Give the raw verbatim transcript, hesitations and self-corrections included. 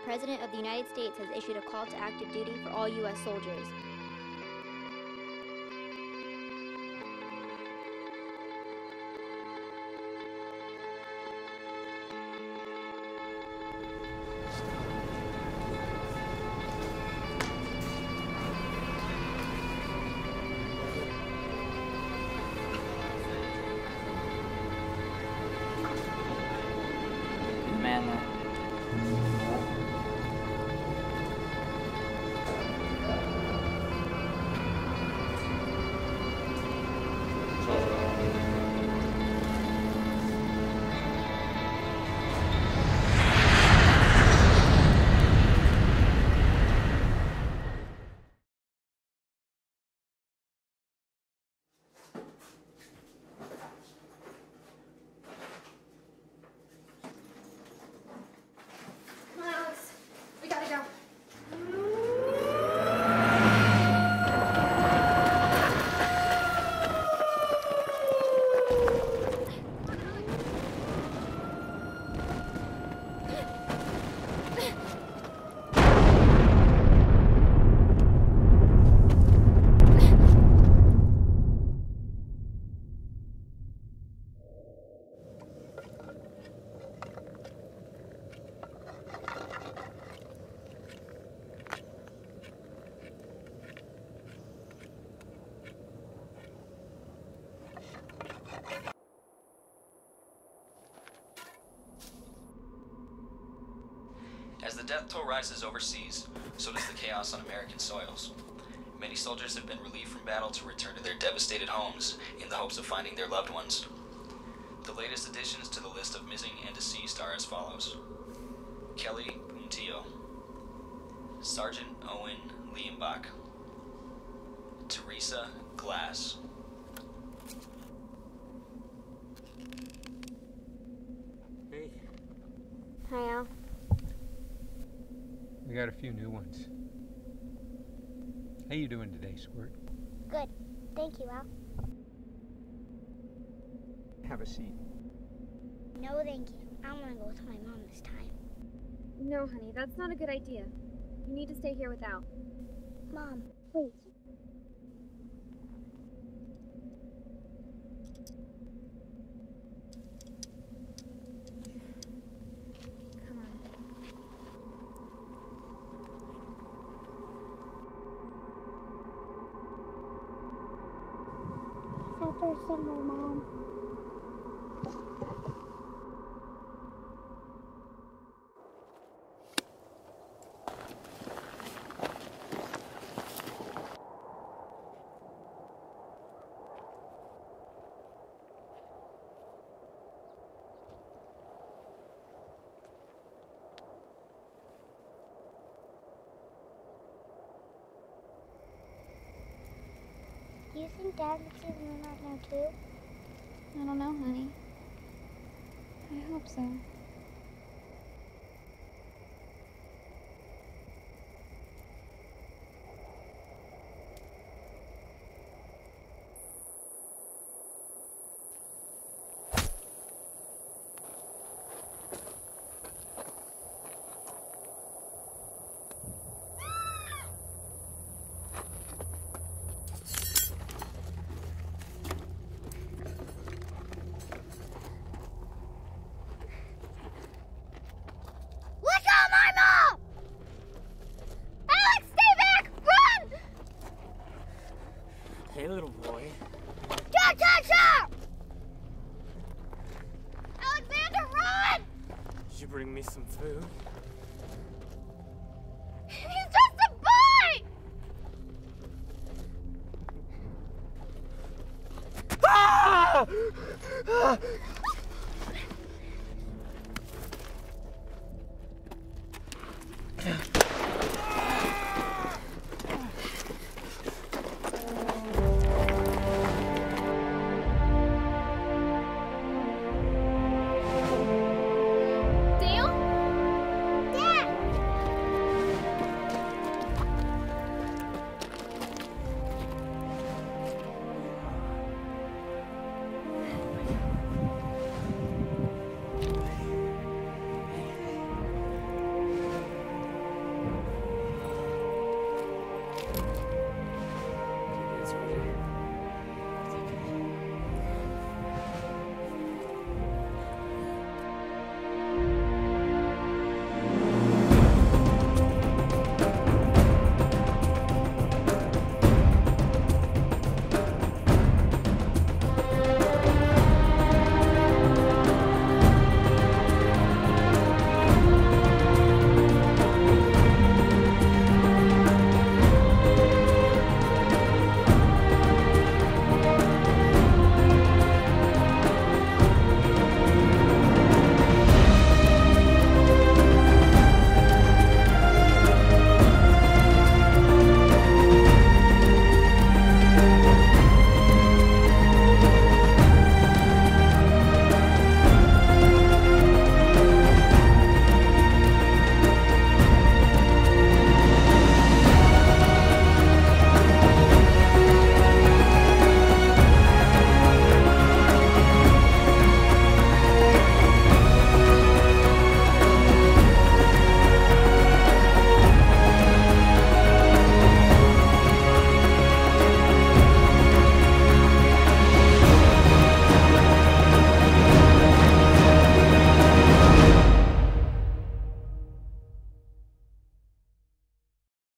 President of the United States has issued a call to active duty for all U S soldiers. Man, as the death toll rises overseas, so does the chaos on American soils. Many soldiers have been relieved from battle to return to their devastated homes in the hopes of finding their loved ones. The latest additions to the list of missing and deceased are as follows: Kelly Puntillo, Sergeant Owen Lienbach, Teresa Glass, Hey. Hi, Al. We got a few new ones. How you doing today, Squirt? Good. Thank you, Al. Have a seat. No, thank you. I want to go with my mom this time. No, honey, that's not a good idea. You need to stay here with Al. Mom, please. Come on. After summer, Mom. Do you think Dad would see the moon right now too? I don't know, honey. I hope so. Hey, little boy. Cha cha cha! Alexander, run! Did you bring me some food? He's just a boy! Ah!